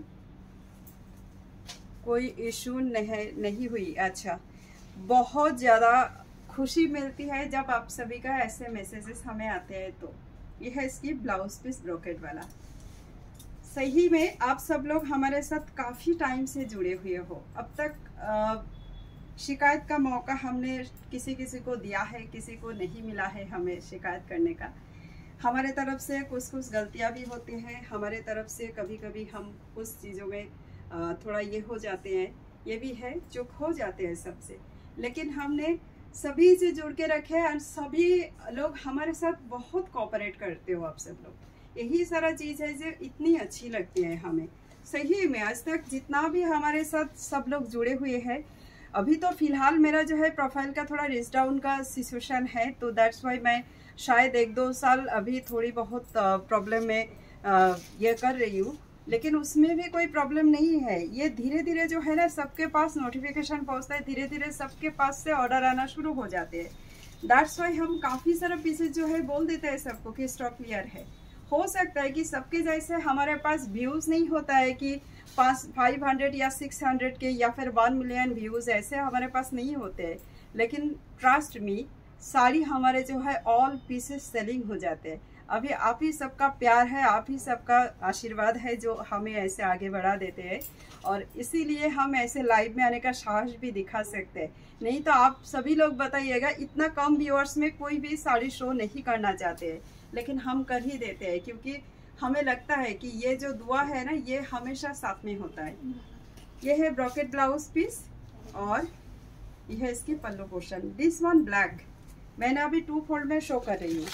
कोई इशू नहीं हुई। अच्छा, बहुत ज़्यादा खुशी मिलती है जब आप सभी का ऐसे मैसेजेस हमें आते हैं। तो ये है इसकी ब्लाउज पीस ब्रोकेट वाला। सही में आप सब लोग हमारे साथ काफ़ी टाइम से जुड़े हुए हो। अब तक शिकायत का मौका हमने किसी को दिया है, किसी को नहीं मिला है हमें शिकायत करने का। हमारे तरफ से कुछ गलतियां भी होती हैं, हमारे तरफ से कभी कभी हम कुछ चीज़ों में थोड़ा ये हो जाते हैं, ये भी है, चुप हो जाते हैं सबसे। लेकिन हमने सभी से जुड़ के रखे और सभी लोग हमारे साथ बहुत कोऑपरेट करते हो आप सब लोग। यही सारा चीज़ है जो इतनी अच्छी लगती है हमें। सही में आज तक जितना भी हमारे साथ सब लोग जुड़े हुए हैं, अभी तो फिलहाल मेरा जो है प्रोफाइल का थोड़ा रिच डाउन का सिचुएशन है, तो दैट्स वाई मैं शायद 1-2 साल अभी थोड़ी बहुत प्रॉब्लम में ये कर रही हूँ। लेकिन उसमें भी कोई प्रॉब्लम नहीं है। ये धीरे धीरे जो है ना सबके पास नोटिफिकेशन पहुँचता है, धीरे धीरे सबके पास से ऑर्डर आना शुरू हो जाते हैं। दैट्स वाई हम काफ़ी सारा पीसेज जो है बोल देते हैं सबको कि स्टॉक क्लियर है। हो सकता है कि सबके जैसे हमारे पास व्यूज़ नहीं होता है कि 500 या 600 के या फिर 1 मिलियन व्यूज़ ऐसे हमारे पास नहीं होते हैं। लेकिन ट्रस्ट मी, साड़ी हमारे जो है ऑल पीसेस सेलिंग हो जाते हैं। अभी आप ही सबका प्यार है, आप ही सबका आशीर्वाद है जो हमें ऐसे आगे बढ़ा देते हैं, और इसीलिए हम ऐसे लाइव में आने का साहस भी दिखा सकते हैं। नहीं तो आप सभी लोग बताइएगा, इतना कम व्यूअर्स में कोई भी साड़ी शो नहीं करना चाहते हैं, लेकिन हम कर ही देते हैं क्योंकि हमें लगता है कि ये जो दुआ है ना ये हमेशा साथ में होता है। ये है ब्रॉकेट ब्लाउज पीस और यह है इसकी pallu portion. This one black मैंने अभी 2 फोल्ड में शो कर रही हूँ।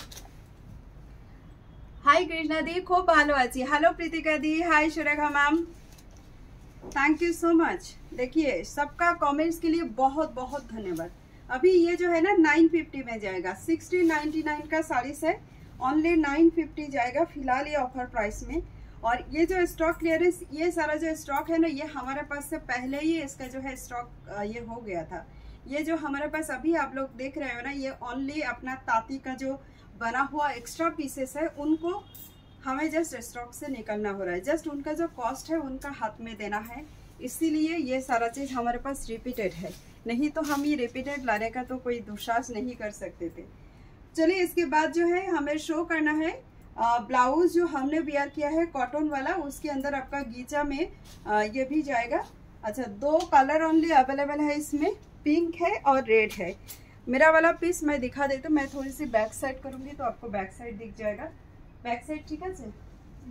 हाय कृष्णा दी, खूब भालो आची। हेलो प्रीतिका दी, hi Surekha ma'am, thank you so much. देखिए सबका कमेंट्स के लिए बहुत बहुत धन्यवाद। अभी ये जो है ना 950 में जाएगा, 1699 का साड़ी से ओनली 950 जाएगा फिलहाल ये ऑफर प्राइस में। और ये जो स्टॉक क्लियरेंस, ये सारा जो स्टॉक है ना ये हमारे पास से पहले ही इसका जो है स्टॉक ये हो गया था। ये जो हमारे पास अभी आप लोग देख रहे हो ना, ये ओनली अपना तांती का जो बना हुआ एक्स्ट्रा पीसेस है उनको हमें जस्ट स्टॉक से निकलना हो रहा है। जस्ट उनका जो कॉस्ट है उनका हाथ में देना है, इसीलिए ये सारा चीज़ हमारे पास रिपीटेड है। नहीं तो हम ये रिपीटेड लाने का तो कोई दुस्साहस नहीं कर सकते थे। चलिए इसके बाद जो है हमें शो करना है ब्लाउज जो हमने वेयर किया है कॉटन वाला, उसके अंदर आपका गीचा में ये भी जाएगा। अच्छा 2 कलर ओनली अवेलेबल है इसमें, पिंक है और रेड है। मेरा वाला पीस मैं दिखा देती हूँ, मैं थोड़ी सी बैक साइड करूंगी तो आपको बैक साइड दिख जाएगा। बैक साइड ठीक है सर?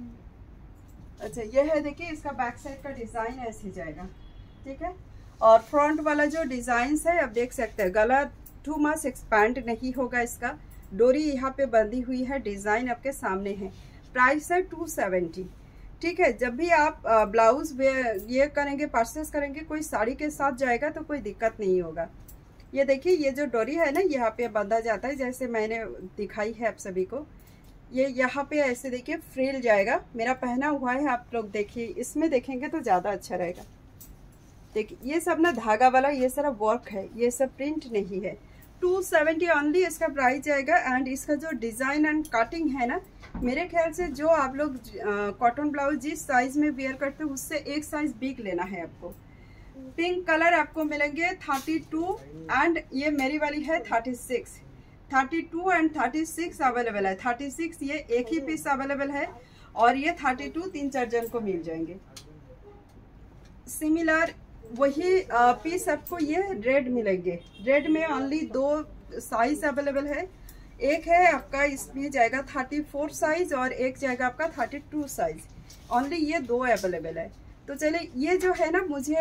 अच्छा ये है, देखिए इसका बैक साइड का डिजाइन ऐसे जाएगा, ठीक है। और फ्रंट वाला जो डिजाइन है आप देख सकते हैं, गला टू मच एक्सपैंड नहीं होगा, इसका डोरी यहाँ पे बंधी हुई है, डिजाइन आपके सामने है। प्राइस है 270, ठीक है। जब भी आप ब्लाउज ये करेंगे, परचेस करेंगे, कोई साड़ी के साथ जाएगा तो कोई दिक्कत नहीं होगा। ये देखिए ये जो डोरी है ना यहाँ पे बांधा जाता है, जैसे मैंने दिखाई है आप सभी को। ये यहाँ पे ऐसे देखिए फ्रिल जाएगा, मेरा पहना हुआ है, आप लोग देखिए इसमें देखेंगे तो ज़्यादा अच्छा रहेगा। देखिए ये सब ना धागा वाला ये सारा वर्क है, ये सब प्रिंट नहीं है। 270 ओनली इसका प्राइस जाएगा। एंड इसका जो डिज़ाइन एंड कटिंग है ना, मेरे ख्याल से जो आप लोग कॉटन ब्लाउज जिस साइज़ में वेयर करते हो उससे एक साइज़ बिग लेना है आपको। पिंक कलर आपको मिलेंगे 32 एंड ये मेरी वाली है 36। 32 एंड 36 अवेलेबल है। 36 ये एक ही पीस अवेलेबल है और ये 32 3-4 जन को मिल जाएंगे। सिमिलर वही पीस आपको ये रेड मिलेंगे। रेड में ओनली 2 साइज अवेलेबल है। एक है आपका इसमें जाएगा 34 साइज और एक जाएगा आपका 32 साइज। ओनली ये 2 अवेलेबल है। तो चलिए ये जो है ना मुझे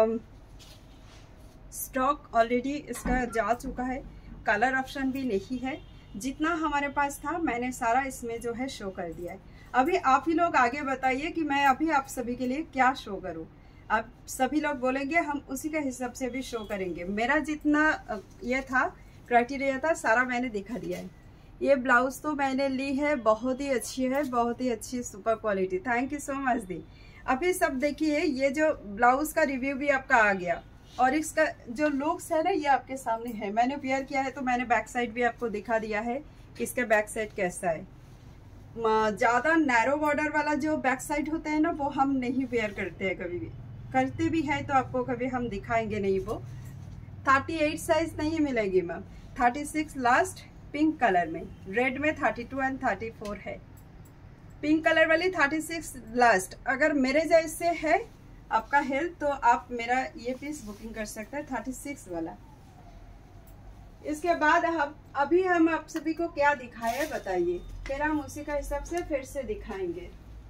स्टॉक ऑलरेडी इसका जा चुका है, कलर ऑप्शन भी नहीं है। जितना हमारे पास था मैंने सारा इसमें जो है शो कर दिया है। अभी आप ही लोग आगे बताइए कि मैं अभी आप सभी के लिए क्या शो करूं। आप सभी लोग बोलेंगे हम उसी के हिसाब से भी शो करेंगे। मेरा जितना ये था क्राइटेरिया था सारा मैंने दिखा दिया है। ये ब्लाउज तो मैंने ली है, बहुत ही अच्छी है, बहुत ही अच्छी super quality. Thank you so much दी। अभी सब देखिए ये जो ब्लाउज का रिव्यू भी आपका आ गया और इसका जो लुक्स है ना ये आपके सामने है। मैंने वेयर किया है तो मैंने बैक साइड भी आपको दिखा दिया है कि इसका बैक साइड कैसा है। ज़्यादा नैरो बॉर्डर वाला जो बैक साइड होता है ना वो हम नहीं वेयर करते हैं, कभी भी करते भी हैं तो आपको कभी हम दिखाएंगे नहीं। वो 38 साइज नहीं मिलेगी मैम, 36 लास्ट पिंक कलर में, रेड में 32 एंड 34 है। पिंक कलर वाली 36 लास्ट। अगर मेरे जैसे है आपका हेल्थ तो आप मेरा ये पीस बुकिंग कर सकते हैं 36 वाला। इसके बाद अभी हम आप सभी को क्या दिखाए बताइए, फिर हम उसी का हिसाब से फिर से दिखाएंगे।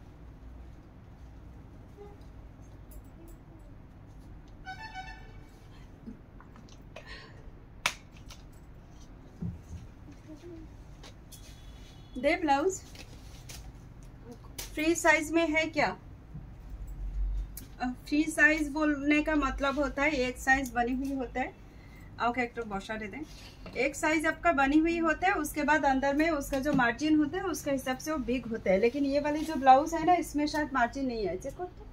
दे ब्लाउज फ्री साइज में है क्या? फ्री साइज बोलने का मतलब होता है एक साइज बनी हुई होता है, ओके एक तो बॉशा दे दें, एक साइज आपका बनी हुई होता है, उसके बाद अंदर में उसका जो मार्जिन होता है उसके हिसाब से वो बिग होता है। लेकिन ये वाली जो ब्लाउज है ना, इसमें शायद मार्जिन नहीं है। चेक करते,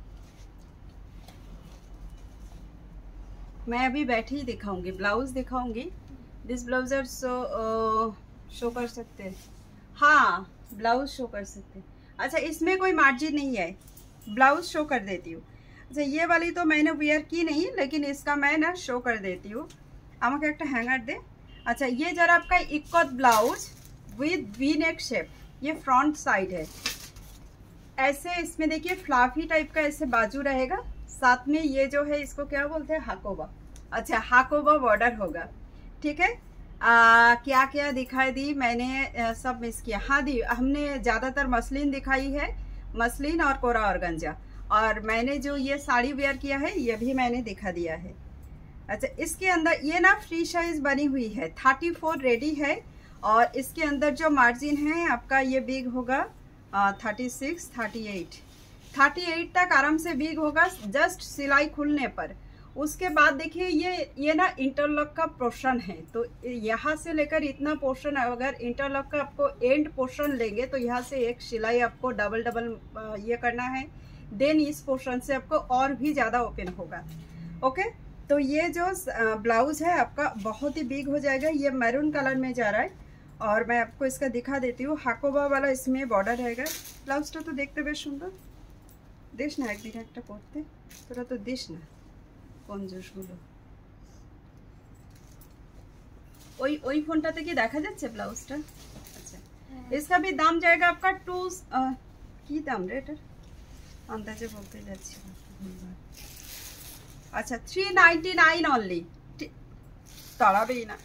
मैं अभी बैठी ही दिखाऊंगी, ब्लाउज दिखाऊंगी। दिस ब्लाउज आर शो कर सकते हैं, हाँ ब्लाउज शो कर सकते हैं। अच्छा इसमें कोई मार्जिन नहीं है, ब्लाउज शो कर देती हूँ। अच्छा ये वाली तो मैंने वेयर की नहीं, लेकिन इसका मैं ना शो कर देती हूँ। আমাকে একটা হ্যাঙ্গার दे। अच्छा ये जरा आपका ikat blouse with V neck shape, ये फ्रंट साइड है। ऐसे इसमें देखिए फ्लाफी टाइप का ऐसे बाजू रहेगा, साथ में ये जो है इसको क्या बोलते हैं, हाकोबा। अच्छा हाकोबा बॉर्डर होगा, ठीक है। क्या क्या दिखाई दी मैंने, सब मिस किया। हाँ दी, हमने ज़्यादातर मसलिन दिखाई है, मसलिन और कोरा ऑर्गेन्जा, और मैंने जो ये साड़ी वेयर किया है ये भी मैंने दिखा दिया है। अच्छा इसके अंदर ये ना फ्री साइज बनी हुई है, 34 रेडी है, और इसके अंदर जो मार्जिन है आपका ये बिग होगा 36, 38 तक आराम से बिग होगा, जस्ट सिलाई खुलने पर। उसके बाद देखिए ये ना इंटरलॉक का पोर्शन है, तो यहाँ से लेकर इतना पोर्शन, अगर इंटरलॉक का आपको एंड पोर्शन लेंगे तो यहाँ से एक सिलाई आपको डबल ये करना है, देन इस पोर्शन से आपको और भी ज़्यादा ओपन होगा। ओके, तो ये जो ब्लाउज है आपका बहुत ही बिग हो जाएगा। ये मैरून कलर में जा रहा है, और मैं आपको इसका दिखा देती हूँ। हाकोबा वाला इसमें बॉर्डर रहेगा। ब्लाउजটা तो देखते বেশ সুন্দর, দেশ না একদিন একটা পরতে, তোরা তো দেশ না কঞ্জুসগুলো। ওই ফোনটাতে কি দেখা যাচ্ছে ব্লাউজটা? আচ্ছা इसका भी दाम जाएगा आपका 2 কি দাম রে এটার, अंदाजे बोलते যাচ্ছি। अच्छा 399 ओनली, तारा भी ना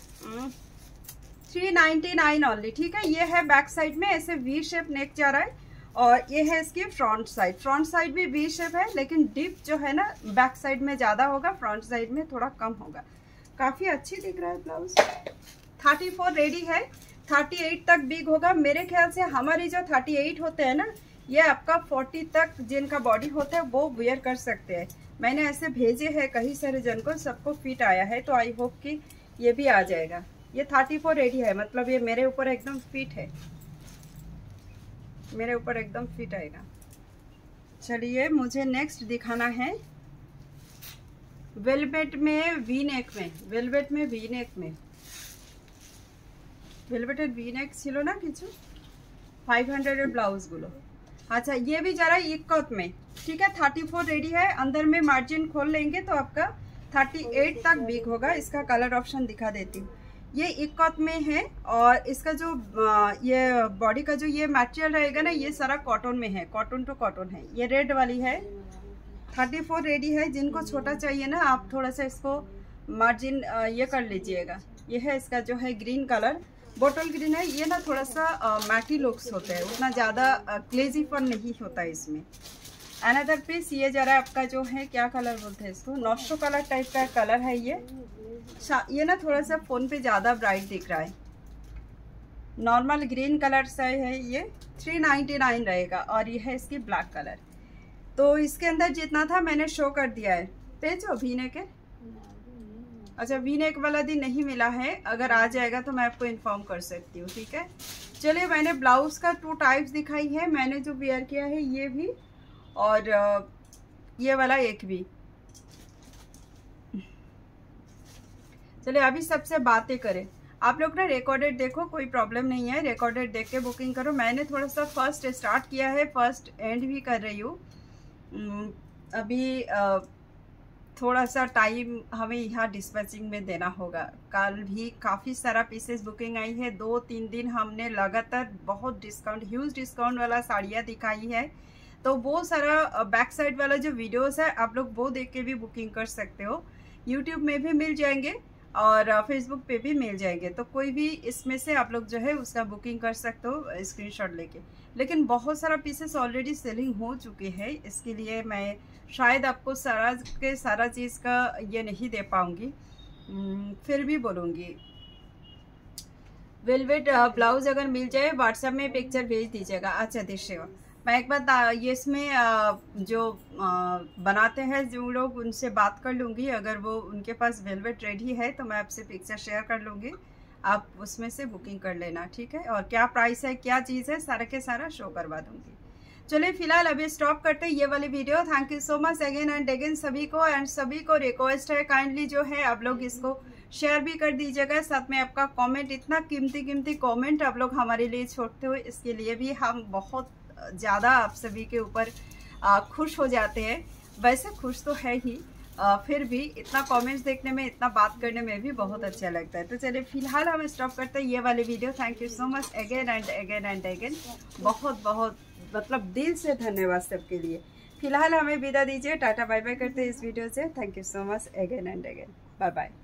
399 ओनली, ठीक है। ये है बैक साइड में ऐसे वी शेप नेक जा रहा है, और ये है इसकी फ्रंट साइड भी वी शेप है, लेकिन डिप जो है ना बैक साइड में ज़्यादा होगा, फ्रंट साइड में थोड़ा कम होगा। काफ़ी अच्छी दिख रहा है ब्लाउज। 34 रेडी है, 38 तक बिग होगा। मेरे ख्याल से हमारी जो 38 होते हैं ना, ये आपका 40 तक जिनका बॉडी होता है वो वेयर कर सकते हैं। मैंने ऐसे भेजे हैं कई सारे जन को, सबको फिट आया है, तो आई होप कि ये भी आ जाएगा। ये 34 रेडी है, मतलब ये मेरे ऊपर एकदम फिट है, मेरे ऊपर एकदम फिट आएगा। चलिए मुझे नेक्स्ट दिखाना है वेलवेट में वी नेक में, वेलवेट में वी नेक में, वेलवेटेर वी नेक छिलो ना किछु 500 ब्लाउज गुलो। अच्छा ये भी जरा इक्कत में, ठीक है। 34 रेडी है, अंदर में मार्जिन खोल लेंगे तो आपका 38 तक बिग होगा। इसका कलर ऑप्शन दिखा देती हूँ। ये इक्कत में है, और इसका जो ये बॉडी का जो ये मटेरियल रहेगा ना, ये सारा कॉटन में है, कॉटन टू कॉटन है। ये रेड वाली है, 34 रेडी है। जिनको छोटा चाहिए ना, आप थोड़ा सा इसको मार्जिन ये कर लीजिएगा। ये है इसका जो है ग्रीन कलर, बोटल ग्रीन है। ये ना थोड़ा सा मैटी लुक्स होता है, उतना ज़्यादा ग्लेजीपन नहीं होता है इसमें। अनदर पीस ये जरा आपका जो है क्या कलर बोलते हैं इसको, नॉस्टो कलर टाइप का कलर है। ये ना थोड़ा सा फ़ोन पे ज़्यादा ब्राइट दिख रहा है। नॉर्मल ग्रीन कलर से है ये, 399 रहेगा, और ये है इसकी ब्लैक कलर। तो इसके अंदर जितना था मैंने शो कर दिया है। पेजो वी नेक है, अच्छा वी नेक वाला दिन नहीं मिला है, अगर आ जाएगा तो मैं आपको इन्फॉर्म कर सकती हूँ, ठीक है। चलिए मैंने ब्लाउज का 2 टाइप्स दिखाई है, मैंने जो वेयर किया है ये भी, और ये वाला एक भी। चलिए अभी सबसे बातें करें। आप लोग ना रिकॉर्डेड देखो, कोई प्रॉब्लम नहीं है, रिकॉर्डेड देख के बुकिंग करो। मैंने थोड़ा सा फर्स्ट स्टार्ट किया है, फर्स्ट एंड भी कर रही हूँ। अभी थोड़ा सा टाइम हमें यहाँ डिस्पैचिंग में देना होगा। कल भी काफ़ी सारा पीसेस बुकिंग आई है, 2-3 दिन हमने लगातार बहुत डिस्काउंट, ह्यूज डिस्काउंट वाला साड़ियाँ दिखाई है। तो वो सारा बैक साइड वाला जो वीडियोस है आप लोग वो देख के भी बुकिंग कर सकते हो, यूट्यूब में भी मिल जाएंगे। और फेसबुक पे भी मिल जाएंगे। तो कोई भी इसमें से आप लोग जो है उसका बुकिंग कर सकते हो स्क्रीनशॉट लेके। लेकिन बहुत सारा पीसेस ऑलरेडी सेलिंग हो चुके हैं, इसके लिए मैं शायद आपको सारा चीज़ का ये नहीं दे पाऊँगी, फिर भी बोलूँगी। वेलवेट ब्लाउज अगर मिल जाए व्हाट्सएप में पिक्चर भेज दीजिएगा। अच्छा दीजिएगा। मैं एक बार ये इसमें जो बनाते हैं जो लोग, उनसे बात कर लूँगी। अगर वो उनके पास वेलवेट रेडी है तो मैं आपसे पिक्चर शेयर कर लूँगी, आप उसमें से बुकिंग कर लेना, ठीक है। और क्या प्राइस है, क्या चीज़ है, सारा के सारा शो करवा दूँगी। चलिए फिलहाल अभी स्टॉप करते हैं ये वाली video. Thank you so much again and again सभी को। एंड सभी को रिक्वेस्ट है काइंडली जो है आप लोग इसको शेयर भी कर दीजिएगा। साथ में आपका कमेंट, इतना कीमती कमेंट आप लोग हमारे लिए छोड़ते हो, इसके लिए भी हम बहुत ज़्यादा आप सभी के ऊपर खुश हो जाते हैं। वैसे खुश तो है ही, फिर भी इतना कमेंट्स देखने में, इतना बात करने में भी बहुत अच्छा लगता है। तो चलिए फिलहाल हम स्टॉप करते हैं ये वाली video. Thank you so much again and again and again. बहुत बहुत मतलब दिल से धन्यवाद सबके लिए। फिलहाल हमें विदा दीजिए, टाटा बाय बाय करते हैं इस वीडियो से। Thank you so much again and again, bye bye.